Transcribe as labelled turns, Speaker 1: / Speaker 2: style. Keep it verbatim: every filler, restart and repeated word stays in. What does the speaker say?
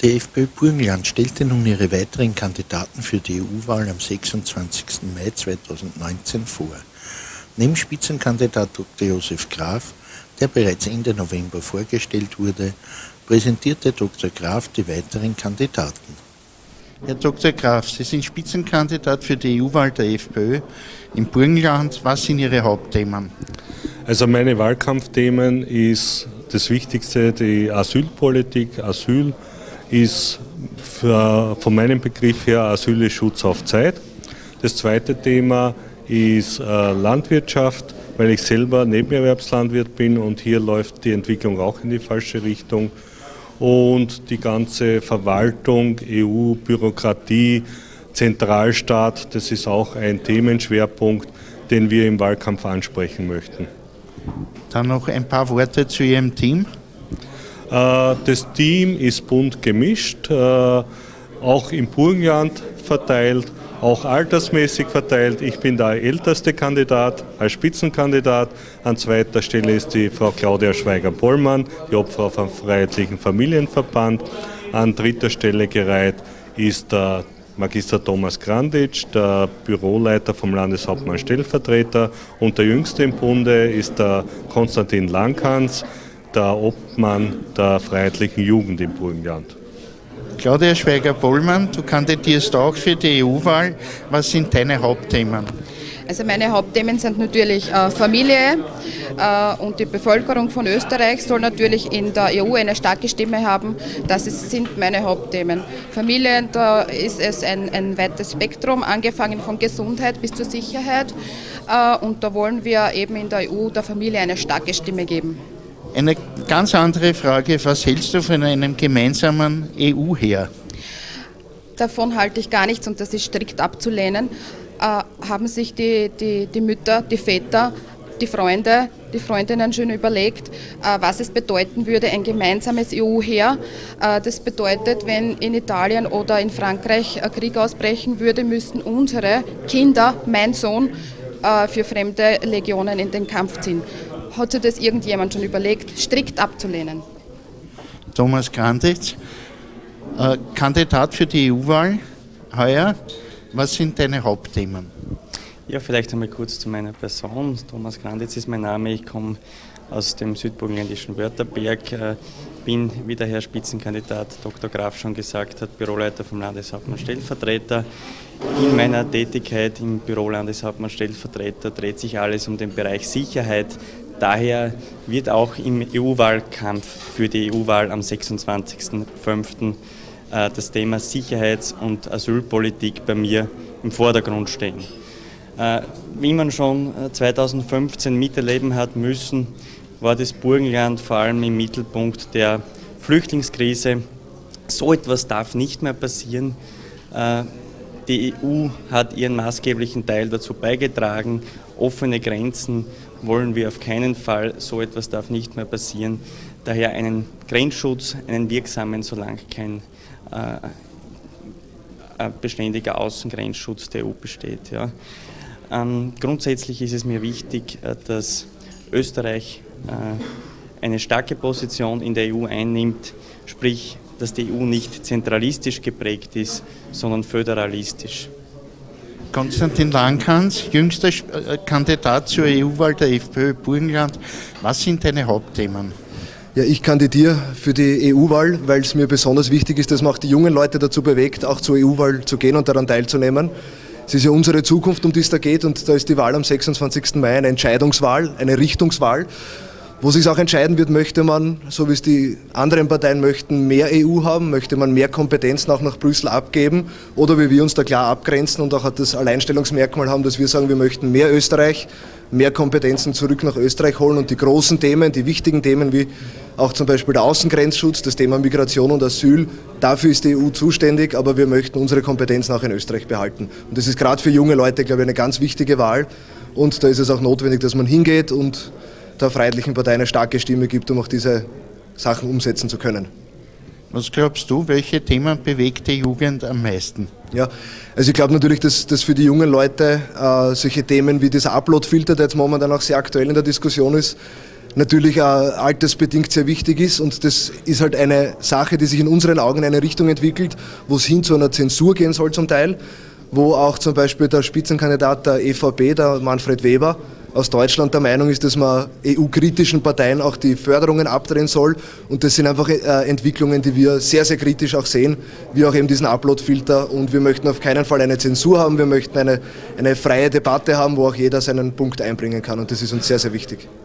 Speaker 1: Die FPÖ Burgenland stellte nun ihre weiteren Kandidaten für die E U-Wahl am sechsundzwanzigsten Mai zweitausendneunzehn vor. Neben Spitzenkandidat Doktor Josef Graf, der bereits Ende November vorgestellt wurde, präsentierte Doktor Graf die weiteren Kandidaten.
Speaker 2: Herr Doktor Graf, Sie sind Spitzenkandidat für die E U-Wahl der FPÖ im Burgenland. Was sind Ihre Hauptthemen?
Speaker 3: Also meine Wahlkampfthemen ist das Wichtigste die Asylpolitik. Asyl ist für, von meinem Begriff her Asyl ist Schutz auf Zeit. Das zweite Thema ist äh, Landwirtschaft, weil ich selber Nebenerwerbslandwirt bin und hier läuft die Entwicklung auch in die falsche Richtung. Und die ganze Verwaltung, E U, Bürokratie, Zentralstaat, das ist auch ein Themenschwerpunkt, den wir im Wahlkampf ansprechen möchten.
Speaker 2: Dann noch ein paar Worte zu Ihrem Team.
Speaker 3: Das Team ist bunt gemischt, auch im Burgenland verteilt, auch altersmäßig verteilt. Ich bin der älteste Kandidat als Spitzenkandidat. An zweiter Stelle ist die Frau Claudia Schweiger-Bollmann, die Obfrau vom Freiheitlichen Familienverband. An dritter Stelle gereiht ist der Magister Thomas Granditsch, der Büroleiter vom Landeshauptmann Stellvertreter. Und der jüngste im Bunde ist der Konstantin Langhans, der Obmann der Freiheitlichen Jugend im Burgenland.
Speaker 2: Claudia Schweiger-Bollmann, du kandidierst auch für die E U-Wahl. Was sind deine Hauptthemen?
Speaker 4: Also meine Hauptthemen sind natürlich äh, Familie äh, und die Bevölkerung von Österreich soll natürlich in der E U eine starke Stimme haben. Das ist, sind meine Hauptthemen. Familie, da ist es ein, ein weites Spektrum, angefangen von Gesundheit bis zur Sicherheit. Äh, und da wollen wir eben in der E U der Familie eine starke Stimme geben.
Speaker 2: Eine ganz andere Frage, was hältst du von einem gemeinsamen E U-Heer?
Speaker 4: Davon halte ich gar nichts und das ist strikt abzulehnen. Äh, haben sich die, die, die Mütter, die Väter, die Freunde, die Freundinnen schon überlegt, äh, was es bedeuten würde, ein gemeinsames E U-Heer. Äh, das bedeutet, wenn in Italien oder in Frankreich ein Krieg ausbrechen würde, müssten unsere Kinder, mein Sohn, äh, für fremde Legionen in den Kampf ziehen. Hat sich das irgendjemand schon überlegt, strikt abzulehnen?
Speaker 2: Thomas Granditsch, äh, Kandidat für die E U-Wahl heuer. Was sind deine Hauptthemen?
Speaker 5: Ja, vielleicht einmal kurz zu meiner Person. Thomas Granditsch ist mein Name. Ich komme aus dem südburgenländischen Wörterberg, äh, bin, wie der Herr Spitzenkandidat Doktor Graf schon gesagt hat, Büroleiter vom Landeshauptmann Stellvertreter. In meiner Tätigkeit im Büro Landeshauptmann Stellvertreter dreht sich alles um den Bereich Sicherheit. Daher wird auch im E U-Wahlkampf für die E U-Wahl am sechsundzwanzigsten fünften äh, das Thema Sicherheits- und Asylpolitik bei mir im Vordergrund stehen. Äh, wie man schon zweitausendfünfzehn miterleben hat müssen, war das Burgenland vor allem im Mittelpunkt der Flüchtlingskrise. So etwas darf nicht mehr passieren. Äh, die E U hat ihren maßgeblichen Teil dazu beigetragen. Offene Grenzen wollen wir auf keinen Fall, so etwas darf nicht mehr passieren. Daher einen Grenzschutz, einen wirksamen, solange kein äh, beständiger Außengrenzschutz der E U besteht. Ja. Ähm, grundsätzlich ist es mir wichtig, äh, dass Österreich äh, eine starke Position in der E U einnimmt, sprich, dass die E U nicht zentralistisch geprägt ist, sondern föderalistisch.
Speaker 2: Konstantin Langhans, jüngster Kandidat zur E U-Wahl der FPÖ Burgenland. Was sind deine Hauptthemen?
Speaker 6: Ja, ich kandidiere für die E U-Wahl, weil es mir besonders wichtig ist, dass man auch die jungen Leute dazu bewegt, auch zur E U-Wahl zu gehen und daran teilzunehmen. Es ist ja unsere Zukunft, um die es da geht, und da ist die Wahl am sechsundzwanzigsten Mai eine Entscheidungswahl, eine Richtungswahl, wo sich auch entscheiden wird, möchte man, so wie es die anderen Parteien möchten, mehr E U haben, möchte man mehr Kompetenzen auch nach Brüssel abgeben, oder wie wir uns da klar abgrenzen und auch das Alleinstellungsmerkmal haben, dass wir sagen, wir möchten mehr Österreich, mehr Kompetenzen zurück nach Österreich holen, und die großen Themen, die wichtigen Themen wie auch zum Beispiel der Außengrenzschutz, das Thema Migration und Asyl, dafür ist die E U zuständig, aber wir möchten unsere Kompetenzen auch in Österreich behalten. Und das ist gerade für junge Leute, glaube ich, eine ganz wichtige Wahl, und da ist es auch notwendig, dass man hingeht und der Freiheitlichen Partei eine starke Stimme gibt, um auch diese Sachen umsetzen zu können.
Speaker 2: Was glaubst du, welche Themen bewegt die Jugend am meisten?
Speaker 6: Ja, also ich glaube natürlich, dass, dass für die jungen Leute äh, solche Themen wie dieser Upload-Filter, der jetzt momentan auch sehr aktuell in der Diskussion ist, natürlich auch altersbedingt sehr wichtig ist und das ist halt eine Sache, die sich in unseren Augen in eine Richtung entwickelt, wo es hin zu einer Zensur gehen soll zum Teil, wo auch zum Beispiel der Spitzenkandidat der E V P, der Manfred Weber, aus Deutschland der Meinung ist, dass man E U-kritischen Parteien auch die Förderungen abdrehen soll. Und das sind einfach äh, Entwicklungen, die wir sehr, sehr kritisch auch sehen, wie auch eben diesen Upload-Filter. Und wir möchten auf keinen Fall eine Zensur haben, wir möchten eine, eine freie Debatte haben, wo auch jeder seinen Punkt einbringen kann. Und das ist uns sehr, sehr wichtig.